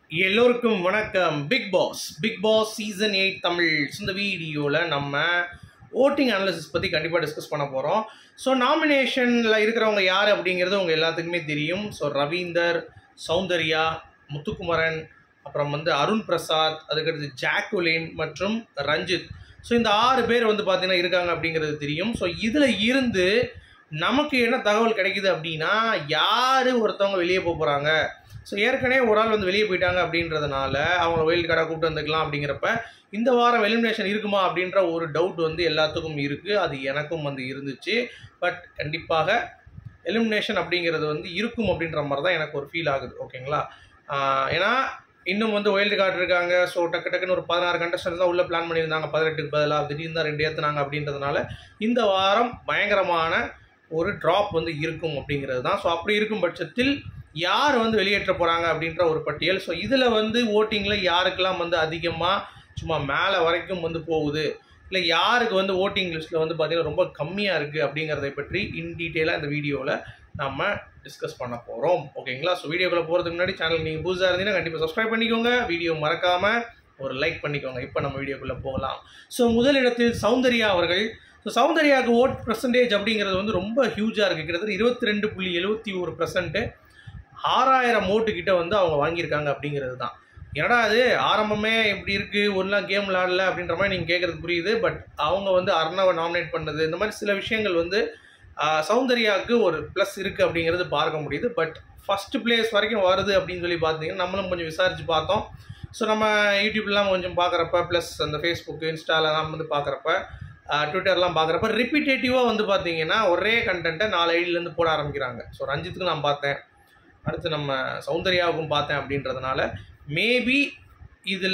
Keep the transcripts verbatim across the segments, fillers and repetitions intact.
எல்லோருக்கும் வணக்கம். Bigg Boss Bigg Boss season eight Tamil இந்த வீடியோவில் நம்ம ஓட்டிங் அனாலிசிஸ் பற்றி கண்டிப்பாக டிஸ்கஸ் பண்ண போகிறோம். ஸோ நாமினேஷனில் இருக்கிறவங்க யார் அப்படிங்கிறது உங்கள் எல்லாத்துக்குமே தெரியும். ஸோ ரவீந்தர், சௌந்தர்யா, முத்துக்குமரன், அப்புறம் வந்து அருண் பிரசாத், அதுக்கடுத்து ஜாக்குலின் மற்றும் ரஞ்சித். ஸோ இந்த ஆறு பேர் வந்து பார்த்தீங்கன்னா இருக்காங்க அப்படிங்கிறது தெரியும். ஸோ இதில் இருந்து நமக்கு என்ன தகவல் கிடைக்குது அப்படின்னா, யார் ஒருத்தவங்க வெளியே போக போகிறாங்க. ஸோ ஏற்கனவே ஒரு ஆள் வந்து வெளியே போயிட்டாங்க அப்படின்றதுனால அவங்க வைல்டு கார்டாக கூப்பிட்டு வந்துக்கலாம். அப்படிங்கிறப்ப இந்த வாரம் எலிமினேஷன் இருக்குமா அப்படின்ற ஒரு டவுட் வந்து எல்லாத்துக்கும் இருக்குது. அது எனக்கும் வந்து இருந்துச்சு. பட் கண்டிப்பாக எலிமினேஷன் அப்படிங்கிறது வந்து இருக்கும் அப்படின்ற மாதிரி தான் எனக்கு ஒரு ஃபீல் ஆகுது. ஓகேங்களா? ஏன்னா இன்னும் வந்து வைல்டு கார்டு இருக்காங்க. ஸோ டக்கு டக்குன்னு ஒரு பதினாறு கண்டஸ்டன்ஸ் தான் உள்ளே பிளான் பண்ணியிருந்தாங்க. பதினெட்டுக்கு பதிலாக திடீர்னு தான் ரெண்டு ஏற்றுனாங்க அப்படின்றதுனால இந்த வாரம் பயங்கரமான ஒரு ட்ராப் வந்து இருக்கும் அப்படிங்கிறது தான். ஸோ அப்படி இருக்கும் பட்சத்தில் யார் வந்து வெளியேற்ற போகிறாங்க அப்படின்ற ஒரு பட்டியல். ஸோ இதில் வந்து ஓட்டிங்கில் யாருக்கெல்லாம் வந்து அதிகமாக சும்மா மேலே வரைக்கும் வந்து போகுது, இல்லை யாருக்கு வந்து ஓட்டிங் லிஸ்ட்டில் வந்து பார்த்திங்கன்னா ரொம்ப கம்மியாக இருக்குது அப்படிங்கிறதை பற்றி இன் டீட்டெயிலாக இந்த வீடியோவில் நம்ம டிஸ்கஸ் பண்ண போகிறோம். ஓகேங்களா? ஸோ வீடியோக்குள்ளே போகிறதுக்கு முன்னாடி சேனல் நீங்கள் புதுசாக இருந்தீங்கன்னா கண்டிப்பாக சப்ஸ்கிரைப் பண்ணிக்கோங்க. வீடியோ மறக்காமல் ஒரு லைக் பண்ணிக்கோங்க. இப்போ நம்ம வீடியோக்குள்ளே போகலாம். ஸோ முதலிடத்தில் சௌந்தர்யா அவர்கள். ஸோ சௌந்தர்யாவுக்கு ஓட் பர்சன்டேஜ் அப்படிங்கிறது வந்து ரொம்ப ஹியூஜாக இருக்குது. கிட்டத்தட்ட இருபத்தி ரெண்டு புள்ளி எழுபத்தி ஒரு பர்சன்ட்டு ஆறாயிரம் ஓட்டு கிட்ட வந்து அவங்க வாங்கியிருக்காங்க அப்படிங்கிறது தான். என்னடா அது ஆரம்பமே இப்படி இருக்குது, ஒன்றுலாம் கேம் விளாடல அப்படின்ற மாதிரி நீங்கள் கேட்குறது புரியுது. பட் அவங்க வந்து அர்ணவை நாமினேட் பண்ணது, இந்த மாதிரி சில விஷயங்கள் வந்து சௌந்தர்யாவுக்கு ஒரு ப்ளஸ் இருக்குது அப்படிங்கிறது பார்க்க முடியுது. பட் ஃபஸ்ட்டு பிளேஸ் வரைக்கும் வருது அப்படின்னு சொல்லி பார்த்தீங்கன்னா நம்மளும் கொஞ்சம் விசாரித்து பார்த்தோம். ஸோ நம்ம யூடியூப்லாம் கொஞ்சம் பார்க்குறப்ப, ப்ளஸ் அந்த ஃபேஸ்புக்கு, இன்ஸ்டாலலாம் வந்து பார்க்குறப்ப, ட்விட்டர்லாம் பார்க்குறப்ப ரிப்பீட்டேட்டிவாக வந்து பார்த்தீங்கன்னா ஒரே கண்டென்ட்டை நாலு ஐடியிலேருந்து போட ஆரம்பிக்கிறாங்க. ஸோ ரஞ்சித்துக்கு நான் பார்த்தேன், அடுத்து நம்ம சௌந்தர்யாவுக்கும் பார்த்தேன். அப்படின்றதுனால மேபி இதில்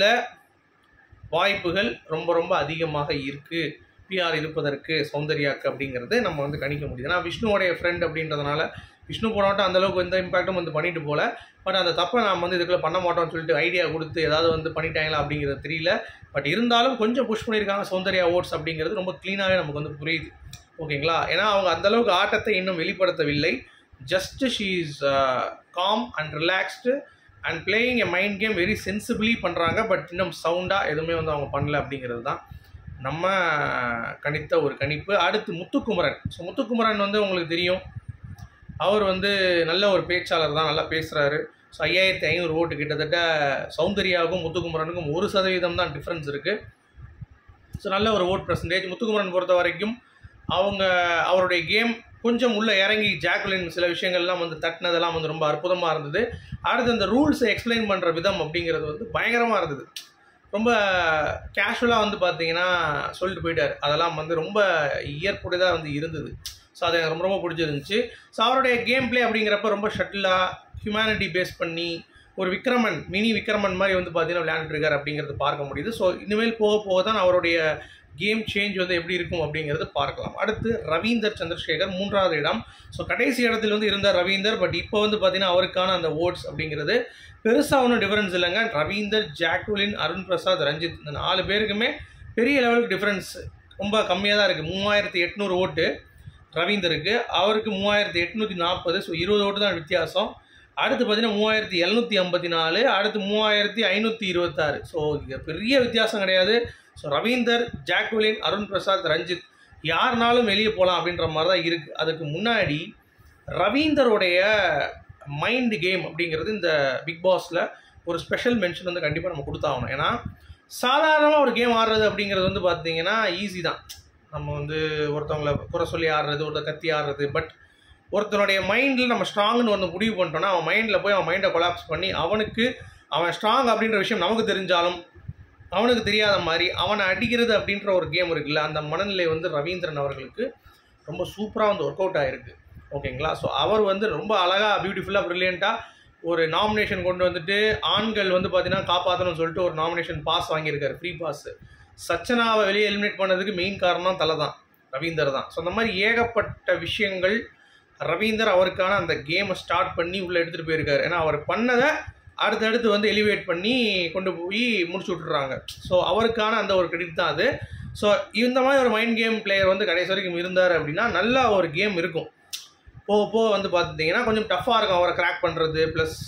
வாய்ப்புகள் ரொம்ப ரொம்ப அதிகமாக இருக்குது பிஆர் இருப்பதற்கு சௌந்தர்யாவுக்கு அப்படிங்கிறது நம்ம வந்து கணிக்க முடியுது. ஏன்னா விஷ்ணுவோடைய ஃப்ரெண்ட் அப்படின்றதுனால விஷ்ணு போனவட்டும் அந்தளவுக்கு எந்த இம்பாக்டும் வந்து பண்ணிட்டு போகல. பட் அந்த தப்பை நாம் வந்து இதுக்குள்ளே பண்ண மாட்டோம்னு சொல்லிட்டு ஐடியா கொடுத்து ஏதாவது வந்து பண்ணிட்டாங்களா அப்படிங்கிறது தெரியல. பட் இருந்தாலும் கொஞ்சம் புஷ் பண்ணியிருக்காங்க சௌந்தர்யா ஓட்ஸ் அப்படிங்கிறது ரொம்ப க்ளீனாகவே நமக்கு வந்து புரியுது. ஓகேங்களா? ஏன்னா அவங்க அந்தளவுக்கு ஆட்டத்தை இன்னும் வெளிப்படுத்தவில்லை. Just she is calm and relaxed and playing a mind game very sensibly பண்ணுறாங்க. பட் இன்னும் சவுண்டாக எதுவுமே வந்து அவங்க பண்ணல அப்படிங்கிறது தான் நம்ம கணித்த ஒரு கணிப்பு. அடுத்து முத்துக்குமரன். ஸோ முத்துக்குமரன் வந்து உங்களுக்கு தெரியும், அவர் வந்து நல்ல ஒரு பேச்சாளர் தான், நல்லா பேசுகிறாரு. ஸோ ஐயாயிரத்தி ஐநூறு ஓட்டு கிட்டத்தட்ட சௌந்தர்யாவுக்கும் முத்துக்குமரனுக்கும் ஒரு சதவீதம் தான் டிஃப்ரென்ஸ் இருக்குது. ஸோ நல்ல ஒரு ஓட் பர்சன்டேஜ். முத்துக்குமரன் பொறுத்த வரைக்கும் அவங்க அவருடைய கேம் கொஞ்சம் உள்ளே இறங்கி ஜாக்குலின் சில விஷயங்கள்லாம் வந்து தட்டினதெல்லாம் வந்து ரொம்ப அற்புதமாக இருந்தது. அடுத்து அந்த ரூல்ஸை எக்ஸ்பிளைன் பண்ணுற விதம் அப்படிங்கிறது வந்து பயங்கரமாக இருந்தது. ரொம்ப கேஷுவலாக வந்து பார்த்தீங்கன்னா சொல்லிட்டு போயிட்டார். அதெல்லாம் வந்து ரொம்ப இயற்புடையதாக வந்து இருந்தது. ஸோ அது எனக்கு ரொம்ப ரொம்ப பிடிச்சிருந்துச்சு. ஸோ அவருடைய கேம் பிளே அப்படிங்கிறப்ப ரொம்ப ஷட்டிலாக ஹியூமனிட்டி பேஸ் பண்ணி ஒரு விக்ரமன், மினி விக்ரமன் மாதிரி வந்து பார்த்தீங்கன்னா விளையாண்டுருக்கார் அப்படிங்கிறது பார்க்க முடியுது. ஸோ இனிமேல் போக போக தான் அவருடைய கேம் சேஞ்ச் வந்து எப்படி இருக்கும் அப்படிங்கிறது பார்க்கலாம். அடுத்து ரவீந்தர் சந்திரசேகர் மூன்றாவது இடம். ஸோ கடைசி இடத்துல வந்து இருந்தார் ரவீந்தர். பட் இப்போ வந்து பார்த்தீங்கன்னா அவருக்கான அந்த ஓட்ஸ் அப்படிங்கிறது பெருசாக ஒன்றும் டிஃப்ரென்ஸ் இல்லைங்க. ரவீந்தர், ஜாக்குலின், அருண் பிரசாத், ரஞ்சித் இந்த நாலு பேருக்குமே பெரிய லெவலுக்கு டிஃப்ரென்ஸ் ரொம்ப கம்மியாக தான் இருக்குது. மூவாயிரத்தி எட்நூறு ஓட்டு ரவீந்தருக்கு, அவருக்கு மூவாயிரத்தி எட்நூற்றி நாற்பது. ஸோ இருபது ஓட்டு தான் வித்தியாசம். அடுத்து பார்த்தீங்கன்னா மூவாயிரத்தி எழுநூற்றி ஐம்பத்தி நாலு, அடுத்து மூவாயிரத்தி ஐநூற்றி இருபத்தாறு. ஸோ இது பெரிய வித்தியாசம் கிடையாது. ஸோ ரவீந்தர், ஜாக்குலின், அருண் பிரசாத், ரஞ்சித் யாருனாலும் வெளியே போகலாம் அப்படின்ற மாதிரி தான் இருக்குது. அதுக்கு முன்னாடி ரவீந்தருடைய மைண்ட் கேம் அப்படிங்கிறது இந்த பிக் பாஸில் ஒரு ஸ்பெஷல் மென்ஷன் வந்து கண்டிப்பாக நம்ம கொடுத்தாகணும். ஏன்னா சாதாரணமாக ஒரு கேம் ஆடுறது அப்படிங்கிறது வந்து பார்த்திங்கன்னா ஈஸி தான். நம்ம வந்து ஒருத்தவங்களை குறை சொல்லி ஆடுறது, ஒருத்தர் கத்தி ஆடுறது. பட் ஒருத்தனுடைய மைண்டில் நம்ம ஸ்ட்ராங்குன்னு ஒன்று முடிவு பண்ணிட்டோன்னா அவன் மைண்டில் போய் அவன் மைண்டை கொலாப்ஸ் பண்ணி அவனுக்கு அவன் ஸ்ட்ராங் அப்படின்ற விஷயம் நமக்கு தெரிஞ்சாலும் அவனுக்கு தெரியாத மாதிரி அவனை அடிக்கிறது அப்படின்ற ஒரு கேம் இருக்குல்ல, அந்த மனநிலை வந்து ரவீந்திரன் அவர்களுக்கு ரொம்ப சூப்பராக வந்து ஒர்க் அவுட் ஆகிருக்கு. ஓகேங்களா? ஸோ அவர் வந்து ரொம்ப அழகாக பியூட்டிஃபுல்லாக ப்ரில்லியண்ட்டாக ஒரு நாமினேஷன் கொண்டு வந்துட்டு ஆண்கள் வந்து பார்த்தீங்கன்னா காப்பாற்றணும்னு சொல்லிட்டு ஒரு நாமினேஷன் பாஸ் வாங்கியிருக்காரு, ஃப்ரீ பாஸ். சச்சனாவை வெளியே எலிமினேட் பண்ணதுக்கு மெயின் காரணம் தலை தான், ரவீந்தர் தான். ஸோ அந்த மாதிரி ஏகப்பட்ட விஷயங்கள் ரவீந்தர் அவருக்கான அந்த கேமை ஸ்டார்ட் பண்ணி உள்ளே எடுத்துகிட்டு போயிருக்காரு. ஏன்னா அவர் பண்ணதை அடுத்தடுத்து வந்து எலிவேட் பண்ணி கொண்டு போய் முடிச்சு விட்டுறாங்க. ஸோ அவருக்கான அந்த ஒரு கிரெடிட் தான் அது. ஸோ இந்த மாதிரி ஒரு மைண்ட் கேம் பிளேயர் வந்து கடைசி வரைக்கும் இருந்தார் அப்படின்னா நல்ல ஒரு கேம் இருக்கும். போக போக வந்து பார்த்துட்டிங்கன்னா கொஞ்சம் டஃப்பாக இருக்கும் அவரை கிராக் பண்ணுறது. ப்ளஸ்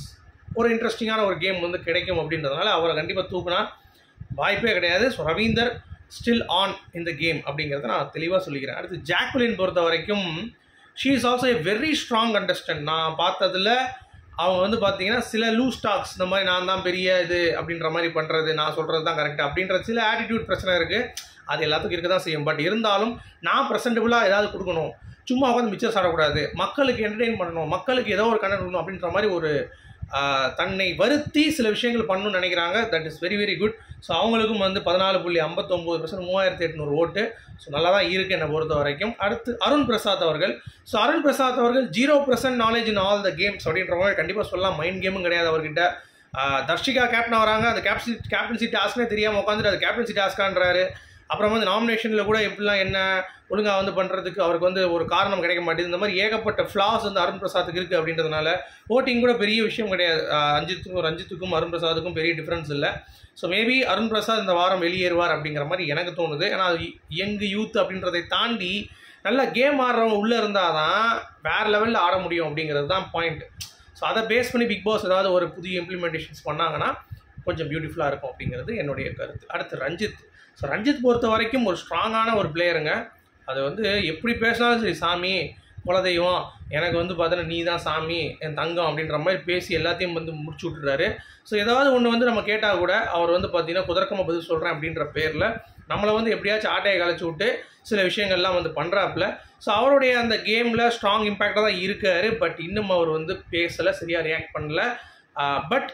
ஒரு இன்ட்ரெஸ்டிங்கான ஒரு கேம் வந்து கிடைக்கும் அப்படின்றதுனால அவரை கண்டிப்பாக தூக்குனா வாய்ப்பே கிடையாது. ஸோ ரவீந்தர் ஸ்டில் ஆன் இந்த கேம் அப்படிங்கிறத நான் தெளிவாக சொல்லிக்கிறேன். அடுத்து ஜாக்குலின் பொறுத்த வரைக்கும் she is also a very strong contestant. நான் பார்த்ததில் அவங்க வந்து பார்த்தீங்கன்னா சில லூஸ் டாக்ஸ், இந்த மாதிரி நான் தான் பெரிய இது அப்படின்ற மாதிரி பண்ணுறது, நான் சொல்கிறது தான் கரெக்ட் அப்படின்ற சில ஆட்டிடியூட் பிரச்சனை இருக்குது. அது எல்லாத்துக்கும் இருக்க தான் செய்யும். பட் இருந்தாலும் நான் ப்ரெசென்டபுளாக ஏதாவது கொடுக்கணும், சும்மா உட்காந்து மிச்சம் சாடக்கூடாது, மக்களுக்கு என்டர்டெயின் பண்ணணும், மக்களுக்கு ஏதோ ஒரு கண்டென்ட் கொடுக்கணும் அப்படின்ற மாதிரி ஒரு தன்னை வருத்தி சில விஷயங்கள் பண்ணணும்னு நினைக்கிறாங்க. That is very very good. So அவங்களுக்கும் வந்து பதினாலு புள்ளி ஐம்பத்தொம்போது பர்சன்ட் மூவாயிரத்தி எட்நூறு ஓட்டு. ஸோ நல்லா தான் இருக்குது என்னை பொறுத்த வரைக்கும். அடுத்து அருண் பிரசாத் அவர்கள். ஸோ அருண் பிரசாத் அவர்கள் zero percent knowledge in all the games அப்படின்ற மாதிரி கண்டிப்பாக சொல்லலாம். மைண்ட் கேமும் கிடையாது அவர்கிட்ட. தர்ஷிகா கேப்டன் வராங்க, அந்த கேப்சி கேப்டன்சி டாஸ்க்னே தெரியாமல் உட்காந்துட்டு அது கேப்டன்சி டாஸ்கான்றாரு. அப்புறம் வந்து நாமினேஷனில் கூட எப்படிலாம் என்ன ஒழுங்காக வந்து பண்ணுறதுக்கு அவருக்கு வந்து ஒரு காரணம் கிடைக்க மாட்டேது. இந்த மாதிரி ஏகப்பட்ட ஃப்ளாஸ் வந்து அருண் பிரசாத்துக்கு இருக்குது அப்படின்றதுனால ஓட்டிங் கூட பெரிய விஷயம் கிடையாது. அஞ்சித்துக்கும் ரஞ்சித்துக்கும் அருண் பிரசாத்துக்கும் பெரிய டிஃப்ரென்ஸ் இல்லை. ஸோ மேபி அருண் பிரசாத் இந்த வாரம் வெளியேறுவார் அப்படிங்கிற மாதிரி எனக்கு தோணுது. ஏன்னா அது யங் யூத் அப்படின்றதை தாண்டி நல்லா கேம் ஆடுறவங்க உள்ளே இருந்தால் தான் வேறு லெவலில் ஆட முடியும் அப்படிங்கிறது தான் பாயிண்ட். ஸோ அதை பேஸ் பண்ணி பிக் பாஸ் ஏதாவது ஒரு புதிய இம்ப்ளிமெண்டேஷன்ஸ் பண்ணாங்கன்னா கொஞ்சம் பியூட்டிஃபுல்லாக இருக்கும் அப்படிங்கிறது என்னுடைய கருத்து. அடுத்து ரஞ்சித். ஸோ ரஞ்சித் பொறுத்த வரைக்கும் ஒரு ஸ்ட்ராங்கான ஒரு பிளேயருங்க. அது வந்து எப்படி பேசினாலும் சரி, சாமி குலதெய்வம் எனக்கு வந்து பார்த்தீங்கன்னா நீ தான் சாமி என் தங்கம் அப்படின்ற மாதிரி பேசி எல்லாத்தையும் வந்து முடிச்சு விட்டுறாரு. ஸோ ஏதாவது ஒன்று வந்து நம்ம கேட்டால் கூட அவர் வந்து பார்த்தீங்கன்னா குதர்க்கமாக பதில் சொல்கிறேன் அப்படின்ற பேரில் நம்மளை வந்து எப்படியாச்சும் ஆட்டையை கழிச்சு விட்டு சில விஷயங்கள்லாம் வந்து பண்ணுறாப்புல. ஸோ அவருடைய அந்த கேமில் ஸ்ட்ராங் இம்பேக்டாக தான் இருக்கார். பட் இன்னும் அவர் வந்து பேசலை, சரியாக ரியாக்ட் பண்ணல. பட்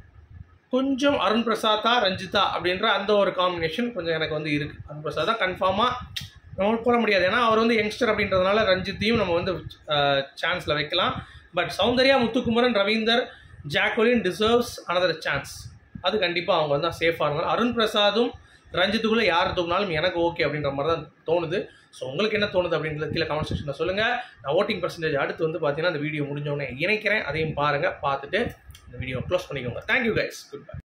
கொஞ்சம் அருண் பிரசாத்தா ரஞ்சிதா அப்படின்ற அந்த ஒரு காம்பினேஷன் கொஞ்சம் எனக்கு வந்து இருக்குது. அருண் பிரசாத் தான் கன்ஃபார்மாக நம்ம போட முடியாது, ஏன்னா அவர் வந்து யங்ஸ்டர் அப்படின்றதுனால ரஞ்சித்தையும் நம்ம வந்து சான்ஸில் வைக்கலாம். But Soundarya, Muthukumaran, Raveendar, Jacqueline deserves another chance. அது கண்டிப்பாக அவங்க வந்து சேஃபாக இருந்தாலும் அருண் பிரசாதும் ரஞ்சித்துக்குள்ளே யார் தூக்கினாலும் எனக்கு ஓகே அப்படின்ற மாதிரி தான் தோணுது. ஸோ உங்களுக்கு என்ன தோணுது அப்படின்றது கீழே கமெண்ட் செக்ஷனில் சொல்லுங்கள். நான் ஓட்டிங் பர்சன்டேஜ் அடுத்து வந்து பார்த்தீங்கன்னா இந்த வீடியோ முடிஞ்சோடனே இணைக்கிறேன், அதையும் பாருங்கள். பார்த்துட்டு இந்த வீடியோ க்ளோஸ் பண்ணிக்கோங்க. Thank you guys, good bye.